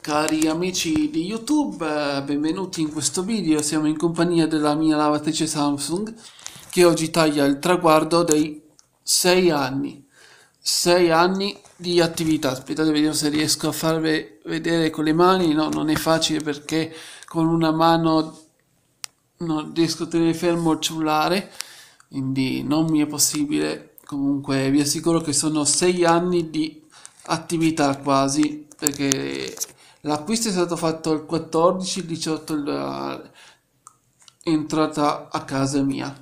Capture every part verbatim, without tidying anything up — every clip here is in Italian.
Cari amici di YouTube, eh, benvenuti in questo video. Siamo in compagnia della mia lavatrice Samsung che oggi taglia il traguardo dei sei anni. sei anni di attività. Aspettate, vediamo se riesco a farvi vedere con le mani. No, non è facile perché con una mano non riesco a tenere fermo il cellulare, quindi non mi è possibile. Comunque vi assicuro che sono sei anni di attività quasi, perché l'acquisto è stato fatto il quattordici, il diciotto la- è entrata a casa mia.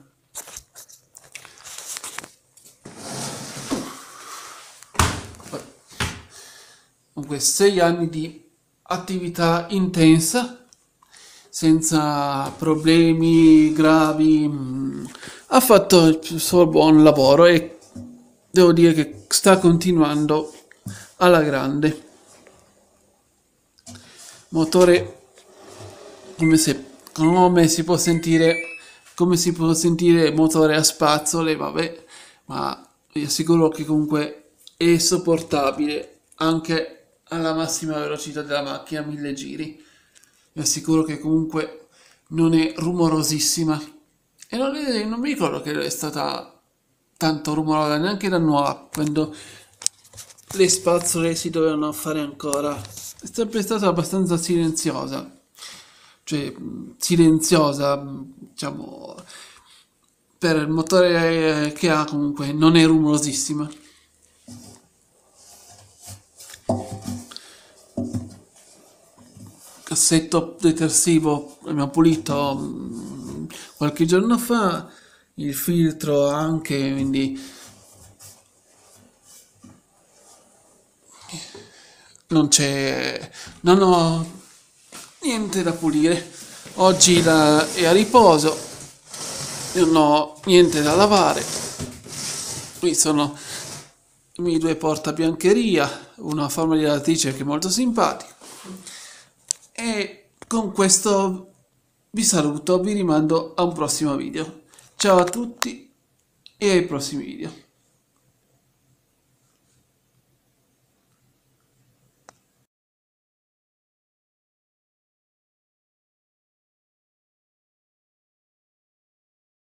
Comunque sei anni di attività intensa, senza problemi gravi. mm, Ha fatto il suo buon lavoro e devo dire che sta continuando alla grande. Motore come se come si può sentire come si può sentire motore a spazzole, vabbè, ma vi assicuro che comunque è sopportabile anche alla massima velocità della macchina, mille giri. Vi assicuro che comunque non è rumorosissima e non, è- non mi ricordo che è stata tanto rumorosa neanche da nuova, quando le spazzole si dovevano fare ancora. È sempre stata abbastanza silenziosa, cioè mh, silenziosa, mh, diciamo, per il motore eh, che ha comunque non è rumorosissima. Cassetto detersivo abbiamo pulito mh, qualche giorno fa, il filtro anche, quindi non c'è, non ho niente da pulire. Oggi la- è a riposo, non ho niente da lavare. Qui sono i miei due portabiancheria, una forma di lavatrice che è molto simpatica. E con questo vi saluto, vi rimando a un prossimo video. Ciao a tutti e ai prossimi video.